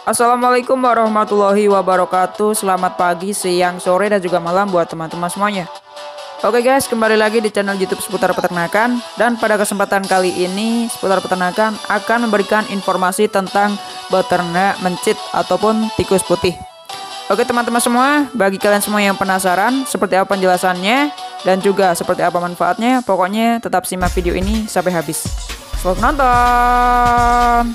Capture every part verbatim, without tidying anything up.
Assalamualaikum warahmatullahi wabarakatuh. Selamat pagi, siang, sore, dan juga malam buat teman-teman semuanya. Oke guys, kembali lagi di channel YouTube seputar peternakan. Dan pada kesempatan kali ini, seputar peternakan akan memberikan informasi tentang beternak mencit ataupun tikus putih. Oke teman-teman semua, bagi kalian semua yang penasaran seperti apa penjelasannya dan juga seperti apa manfaatnya, pokoknya tetap simak video ini sampai habis. Selamat menonton.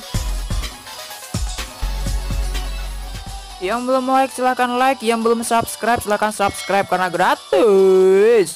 Yang belum like silahkan like, yang belum subscribe silahkan subscribe karena gratis.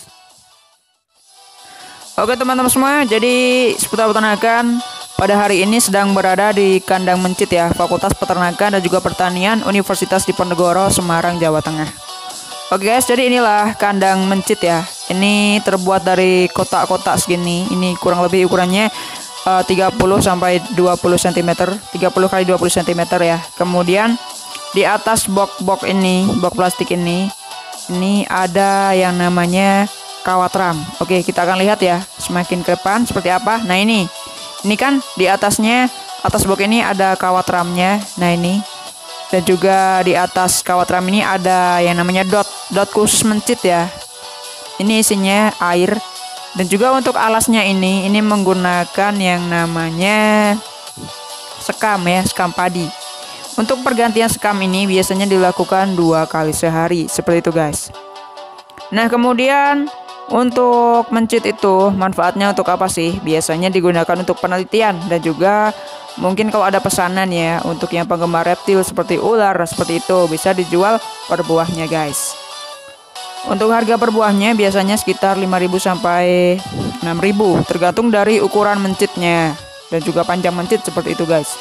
Oke teman-teman semua, jadi seputar peternakan pada hari ini sedang berada di kandang mencit ya, Fakultas Peternakan dan juga Pertanian Universitas Diponegoro, Semarang, Jawa Tengah. Oke guys, jadi inilah kandang mencit ya. Ini terbuat dari kotak-kotak segini. Ini kurang lebih ukurannya uh, tiga puluh sampai dua puluh sentimeter, tiga puluh kali dua puluh sentimeter ya. Kemudian di atas box-box ini, box plastik ini, ini ada yang namanya kawat ram. Oke, kita akan lihat ya, semakin ke depan seperti apa. Nah ini, ini kan di atasnya, atas box ini ada kawat ramnya. Nah ini, dan juga di atas kawat ram ini ada yang namanya dot, dot khusus mencit ya. Ini isinya air. Dan juga untuk alasnya ini, ini menggunakan yang namanya sekam ya, sekam padi. Untuk pergantian sekam ini biasanya dilakukan dua kali sehari, seperti itu guys. Nah kemudian untuk mencit itu manfaatnya untuk apa sih? Biasanya digunakan untuk penelitian dan juga mungkin kalau ada pesanan ya untuk yang penggemar reptil seperti ular seperti itu bisa dijual per buahnya guys. Untuk harga per buahnya biasanya sekitar lima ribu sampai enam ribu tergantung dari ukuran mencitnya dan juga panjang mencit seperti itu guys.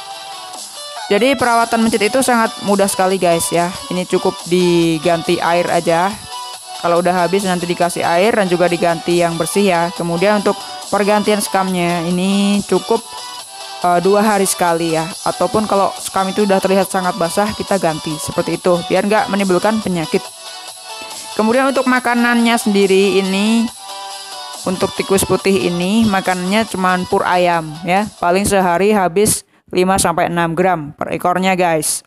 Jadi perawatan mencit itu sangat mudah sekali guys ya. Ini cukup diganti air aja. Kalau udah habis nanti dikasih air dan juga diganti yang bersih ya. Kemudian untuk pergantian skamnya ini cukup uh, dua hari sekali ya. Ataupun kalau skam itu udah terlihat sangat basah kita ganti seperti itu biar nggak menimbulkan penyakit. Kemudian untuk makanannya sendiri ini untuk tikus putih ini makanannya cuman pur ayam ya. Paling sehari habis lima sampai enam gram per ekornya guys.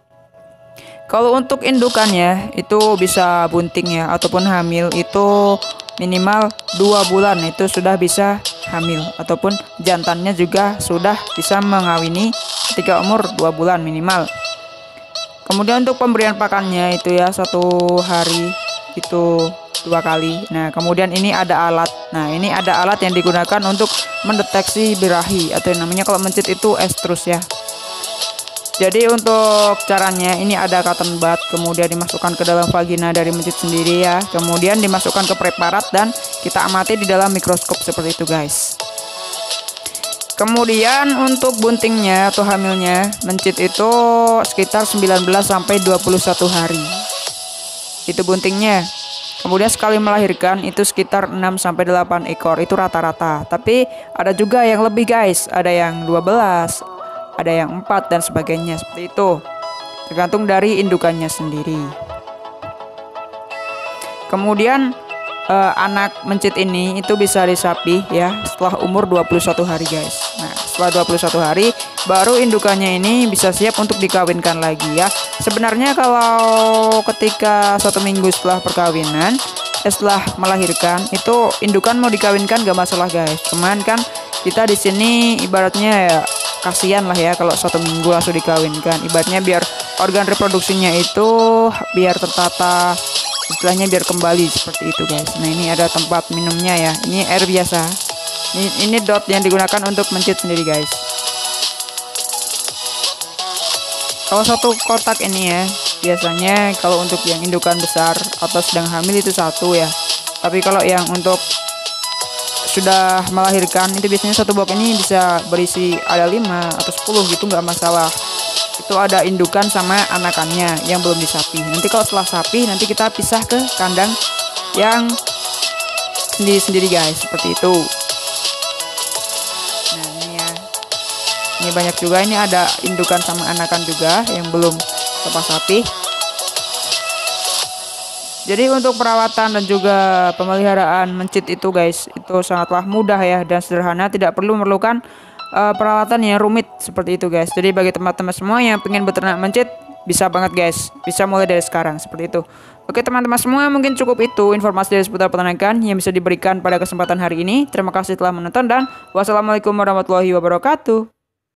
Kalau untuk indukannya itu bisa bunting ya ataupun hamil itu minimal dua bulan itu sudah bisa hamil ataupun jantannya juga sudah bisa mengawini ketika umur dua bulan minimal. Kemudian untuk pemberian pakannya itu ya satu hari itu dua kali. Nah kemudian ini ada alat. Nah ini ada alat yang digunakan untuk mendeteksi birahi atau yang namanya kalau mencit itu estrus ya. Jadi untuk caranya ini ada cotton bud, kemudian dimasukkan ke dalam vagina dari mencit sendiri ya. Kemudian dimasukkan ke preparat dan kita amati di dalam mikroskop seperti itu guys. Kemudian untuk buntingnya atau hamilnya mencit itu sekitar sembilan belas sampai dua puluh satu hari. Itu buntingnya. Kemudian sekali melahirkan itu sekitar enam sampai delapan ekor itu rata-rata. Tapi ada juga yang lebih guys, ada yang dua belas, ada yang empat dan sebagainya seperti itu. Tergantung dari indukannya sendiri. Kemudian eh, anak mencit ini itu bisa disapih ya setelah umur dua puluh satu hari guys. Nah, setelah dua puluh satu hari baru indukannya ini bisa siap untuk dikawinkan lagi ya. Sebenarnya kalau ketika satu minggu setelah perkawinan, eh, setelah melahirkan itu indukan mau dikawinkan gak masalah guys. Cuman kan kita di sini ibaratnya ya kasihan lah ya kalau satu minggu langsung dikawinkan. Ibaratnya biar organ reproduksinya itu biar tertata, istilahnya biar kembali seperti itu guys. Nah ini ada tempat minumnya ya. Ini air biasa. Ini, ini dot yang digunakan untuk mencit sendiri guys. Kalau satu kotak ini ya biasanya kalau untuk yang indukan besar atau sedang hamil itu satu ya. Tapi kalau yang untuk sudah melahirkan itu biasanya satu box ini bisa berisi ada lima atau sepuluh gitu nggak masalah. Itu ada indukan sama anakannya yang belum disapih. Nanti kalau setelah sapih nanti kita pisah ke kandang yang sendiri-sendiri guys seperti itu. Nah ini ya. Ini banyak juga, ini ada indukan sama anakan juga yang belum lepas sapih. Jadi untuk perawatan dan juga pemeliharaan mencit itu guys, itu sangatlah mudah ya dan sederhana, tidak perlu memerlukan uh, peralatan yang rumit seperti itu guys. Jadi bagi teman-teman semua yang pengen beternak mencit, bisa banget guys, bisa mulai dari sekarang seperti itu. Oke teman-teman semua, mungkin cukup itu informasi dari seputar peternakan yang bisa diberikan pada kesempatan hari ini. Terima kasih telah menonton dan wassalamualaikum warahmatullahi wabarakatuh.